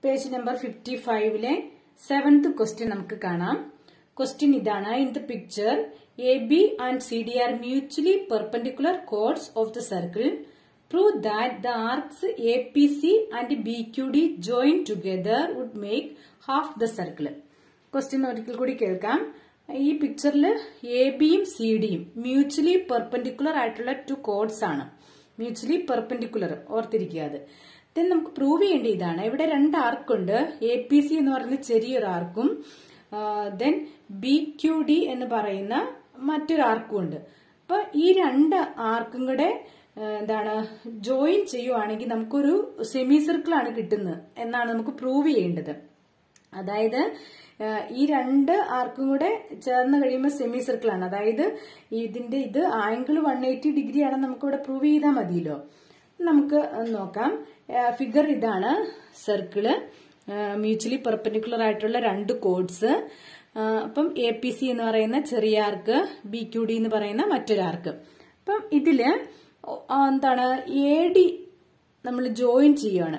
Page number 55 7th question നമുക്ക് കാണാം. Question ഇതാണ്. In the picture AB and CD are mutually perpendicular chords of the circle. Prove that the arcs APC and BQD joined together would make half the circle. Question ഒരിക്കൽ കൂടി കേൾക്കാം. ഈ പിക്ചറിൽ എബിയും സിഡിയും മ്യൂച്വലി പെർപെൻഡിക്കുലർ ആയിട്ടുള്ള two chords ആണ്. Mutually perpendicular ഓർത്തിരിക്കുക. അത് ദെൻ നമുക്ക് പ്രൂവ് ചെയ്യേണ്ട ഇതാണ്. ഇവിടെ രണ്ട് ആർക്കുണ്ട്. APC എന്ന് പറയുന്ന ചെറിയൊരു ആർക്കും ദെൻ BQD എന്ന് പറയുന്ന മറ്റൊരു ആർക്കും ഉണ്ട്. അപ്പൊ ഈ രണ്ട് ആർക്കും കൂടെ എന്താണ് ജോയിൻ ചെയ്യുവാണെങ്കിൽ നമുക്കൊരു സെമി സർക്കിൾ ആണ് കിട്ടുന്നത് എന്നാണ് നമുക്ക് പ്രൂവ് ചെയ്യേണ്ടത്. അതായത് ഈ രണ്ട് ആർക്കും കൂടെ ചേർന്ന് കഴിയുമ്പോൾ സെമി സർക്കിൾ ആണ്. അതായത് ഇതിന്റെ ഇത് ആംഗിൾ 180 ഡിഗ്രി ആണെന്ന് നമുക്ക് ഇവിടെ പ്രൂവ് ചെയ്താൽ മതിയല്ലോ. നമുക്ക് നോക്കാം. ഫിഗർ ഇതാണ്. സർക്കിള് മ്യൂച്വലി പെർപെൻഡിക്കുലർ ആയിട്ടുള്ള രണ്ട് കോഡ്സ്. അപ്പം APC എന്ന് പറയുന്ന ചെറിയ ആർക്ക്, BQD എന്ന് പറയുന്ന മറ്റൊരു ആർക്ക്. അപ്പം ഇതില് എന്താണ് AD നമ്മൾ ജോയിൻ ചെയ്യുകയാണ്.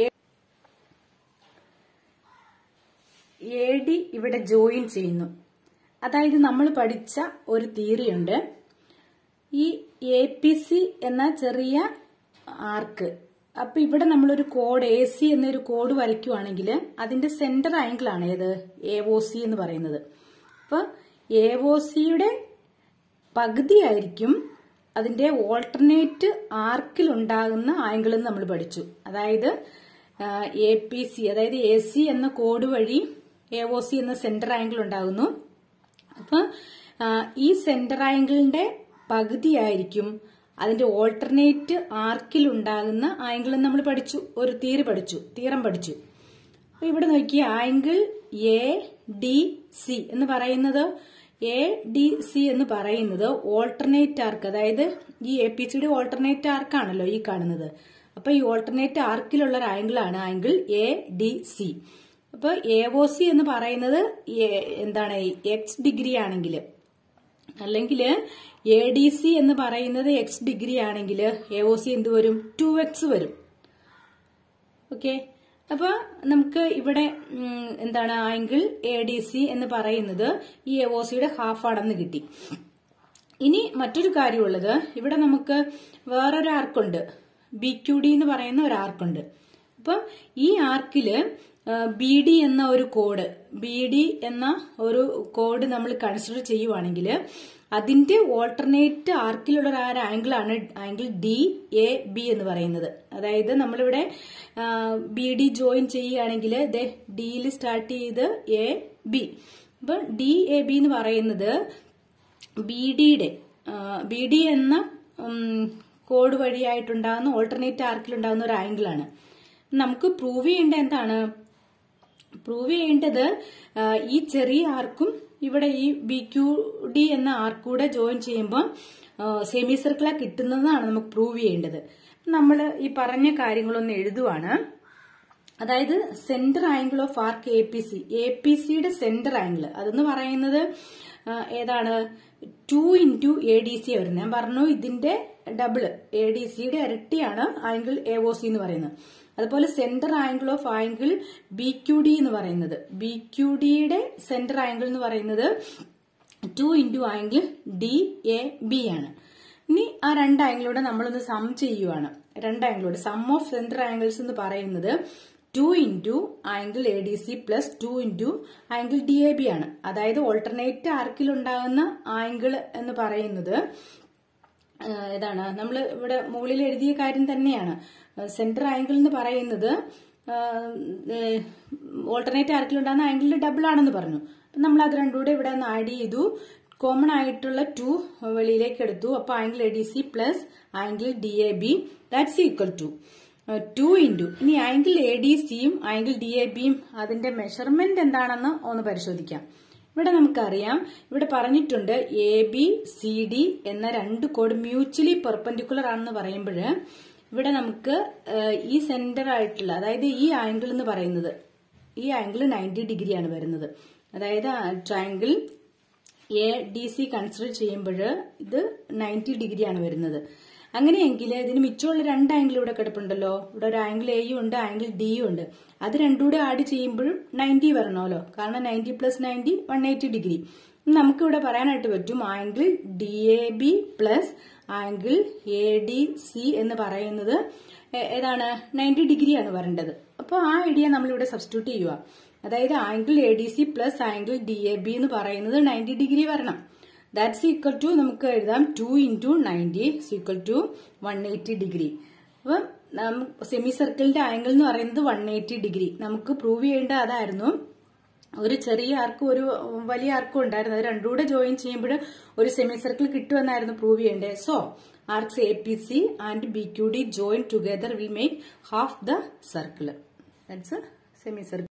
AD ഇവിടെ ജോയിൻ ചെയ്യുന്നു. അതായത് നമ്മൾ പഠിച്ച ഒരു തിയറി ഉണ്ട്. ഈ APC എന്ന ചെറിയ ആർക്ക്, അപ്പൊ ഇവിടെ നമ്മളൊരു കോഡ് AC എന്നൊരു കോഡ് വരയ്ക്കുവാണെങ്കിൽ അതിന്റെ സെന്റർ ആംഗിൾ ആണ് ഏത് AOC എന്ന് പറയുന്നത്. അപ്പൊ AOCയുടെ പകുതിയായിരിക്കും അതിന്റെ ഓൾട്ടർനേറ്റ് ആർക്കിൽ ഉണ്ടാകുന്ന ആംഗിൾ എന്ന് നമ്മൾ പഠിച്ചു. അതായത് APC അതായത് AC എന്ന കോഡ് വഴി AOC എന്ന സെന്റർ ആംഗിൾ ഉണ്ടാകുന്നു. അപ്പൊ ഈ സെന്റർ ആംഗിളിന്റെ പകുതിയായിരിക്കും അതിന്റെ ഓൾട്ടർനേറ്റ് ആർക്കിൽ ഉണ്ടാകുന്ന ആംഗിൾ എന്ന് നമ്മൾ പഠിച്ചു. ഒരു തിയറം പഠിച്ചു. അപ്പൊ ഇവിടെ നോക്കിയ ആംഗിൾ ADC എന്ന് പറയുന്നത് ഓൾട്ടർനേറ്റ് ആർക്ക്, അതായത് ഈ APCയുടെ ഓൾട്ടർനേറ്റ് ആർക്കാണല്ലോ ഈ കാണുന്നത്. അപ്പൊ ഈ ഓൾട്ടർനേറ്റ് ആർക്കിലുള്ള ഒരു ആംഗിൾ ആണ് ആംഗിൾ ADC. അപ്പൊ AOC എന്ന് പറയുന്നത് എന്താണ് X ഡിഗ്രി ആണെങ്കിൽ, അല്ലെങ്കിൽ ADC എന്ന് പറയുന്നത് X ഡിഗ്രി ആണെങ്കിൽ AOC എന്ത് വരും? 2X വരും. ഓക്കെ. അപ്പൊ നമുക്ക് ഇവിടെ എന്താണ് ആംഗിൾ ADC എന്ന് പറയുന്നത് ഈ AOCയുടെ ഹാഫ് ആണെന്ന് കിട്ടി. ഇനി മറ്റൊരു കാര്യമുള്ളത്, ഇവിടെ നമുക്ക് വേറൊരു ആർക്കുണ്ട്, BQD എന്ന് പറയുന്ന ഒരു ആർക്കുണ്ട്. അപ്പം ഈ ആർക്കില് BD എന്ന ഒരു കോഡ് നമ്മൾ കൺസിഡർ ചെയ്യുവാണെങ്കിൽ അതിന്റെ ഓൾട്ടർനേറ്റ് ആർക്കിലുള്ള ഒരു ആംഗിൾ ആണ് ആംഗിൾ DAB എന്ന് പറയുന്നത്. അതായത് നമ്മളിവിടെ BD ജോയിൻ ചെയ്യുകയാണെങ്കിൽ ഡിയിൽ സ്റ്റാർട്ട് ചെയ്ത് AB. അപ്പൊ DAB എന്ന് പറയുന്നത് BD എന്ന കോഡ് വഴിയായിട്ടുണ്ടാകുന്ന ഓൾട്ടർനേറ്റ് ആർക്കിൽ ഉണ്ടാകുന്ന ഒരു ആംഗിൾ ആണ്. നമുക്ക് പ്രൂവ് ചെയ്യേണ്ടത് എന്താണ്? പ്രൂവ് ചെയ്യേണ്ടത് ഈ ചെറിയ ആർക്കും ഇവിടെ ഈ BQD എന്ന ആർക്കൂടെ ജോയിൻ ചെയ്യുമ്പോൾ സെമി സർക്കിളാ കിട്ടുന്നതാണ് നമുക്ക് പ്രൂവ് ചെയ്യേണ്ടത്. നമ്മൾ ഈ പറഞ്ഞ കാര്യങ്ങളൊന്ന് എഴുതുവാണ്. അതായത് സെന്റർ ആംഗിൾ ഓഫ് ആർക്ക് APCയുടെ സെന്റർ ആംഗിൾ അതെന്ന് പറയുന്നത് ഏതാണ്? 2 into ADC വരുന്നത്. ഞാൻ പറഞ്ഞു ഇതിന്റെ ഡബിൾ ADCയുടെ ഇരട്ടിയാണ് ആംഗിൾ AOC എന്ന് പറയുന്നത്. അതുപോലെ centre angle of angle BQD എന്ന് പറയുന്നത്, BQDയുടെ സെന്റർ ആംഗിൾ എന്ന് പറയുന്നത് 2 into ആംഗിൾ DAB ആണ്. ഇനി ആ രണ്ട് ആംഗിളോടെ നമ്മളൊന്ന് സം ചെയ്യുവാണ്. രണ്ട് ആംഗിളോട് സം ഓഫ് സെന്റർ ആംഗിൾസ് എന്ന് പറയുന്നത് 2 into angle ADC plus 2 into angle DAB ആണ്. അതായത് ഓൾട്ടർനേറ്റ് ആർക്കിൽ ഉണ്ടാകുന്ന ആംഗിൾ എന്ന് പറയുന്നത് ഏതാണ്? നമ്മൾ ഇവിടെ മുകളിൽ എഴുതിയ കാര്യം തന്നെയാണ്. സെന്റർ ആംഗിൾ എന്ന് പറയുന്നത് ഓൾട്ടർനേറ്റ് ആർക്കിൽ ഉണ്ടാകുന്ന ആംഗിളിന്റെ ഡബിൾ ആണെന്ന് പറഞ്ഞു. നമ്മൾ അത് രണ്ടുകൂടെ ഇവിടെ ഒന്ന് ആഡ് ചെയ്തു. കോമൺ ആയിട്ടുള്ള 2 വെളിയിലേക്ക് എടുത്തു. അപ്പൊ angle ADC plus angle DAB that's equal to 2 into ഇനി ആംഗിൾ ADCയും ആംഗിൾ DABയും അതിന്റെ മെഷർമെന്റ് എന്താണെന്ന് ഒന്ന് പരിശോധിക്കാം. ഇവിടെ നമുക്കറിയാം, ഇവിടെ പറഞ്ഞിട്ടുണ്ട് ABCD എന്ന രണ്ട് കോഡ് മ്യൂച്വലി പെർപെൻഡിക്കുലർ ആണെന്ന് പറയുമ്പോൾ ഇവിടെ നമുക്ക് ഈ സെന്റർ ആയിട്ടുള്ള, അതായത് ഈ ആംഗിൾ എന്ന് പറയുന്നത് ഈ ആംഗിൾ 90 ഡിഗ്രിയാണ് വരുന്നത്. അതായത് ട്രയാംഗിൾ ADC കൺസിഡർ ചെയ്യുമ്പോൾ ഇത് 90 ഡിഗ്രിയാണ് വരുന്നത്. അങ്ങനെയെങ്കിൽ ഇതിന് മിച്ചമുള്ള 2 ആംഗിൾ ഇവിടെ കിടപ്പുണ്ടല്ലോ. ഇവിടെ ഒരു ആംഗിൾ എയും ഉണ്ട്, ആംഗിൾ ഡിയും ഉണ്ട്. അത് രണ്ടും കൂടെ ആഡ് ചെയ്യുമ്പോഴും 90 വരണമല്ലോ. കാരണം 90 + 90 180 ഡിഗ്രി. നമുക്കിവിടെ പറയാനായിട്ട് പറ്റും angle DAB plus angle ADC എന്ന് പറയുന്നത് ഏതാണ് 90 ഡിഗ്രിയാണ് വരേണ്ടത്. അപ്പോൾ ആ ഐഡിയ നമ്മളിവിടെ സബ്സ്റ്റിറ്റ്യൂട്ട് ചെയ്യുക. അതായത് angle ADC plus angle DAB എന്ന് പറയുന്നത് 90 ഡിഗ്രി വരണം. ദാറ്റ്സ് ഈക്വൽ ടു നമുക്ക് എഴുതാം 2 × 90 = 180 ഡിഗ്രി. അപ്പം സെമി സർക്കിളിന്റെ ആംഗിൾ എന്ന് പറയുന്നത് 180 ഡിഗ്രി. നമുക്ക് പ്രൂവ് ചെയ്യേണ്ട അതായിരുന്നു. ഒരു ചെറിയ ആർക്കും ഒരു വലിയ ആർക്കും ഉണ്ടായിരുന്നു. അത് രണ്ടും കൂടെ ജോയിൻ ചെയ്യുമ്പോൾ ഒരു സെമി സർക്കിൾ കിട്ടുമെന്നായിരുന്നു പ്രൂവ് ചെയ്യേണ്ടത്. So arcs APC and BQD join together will make half the circle. That's a semicircle.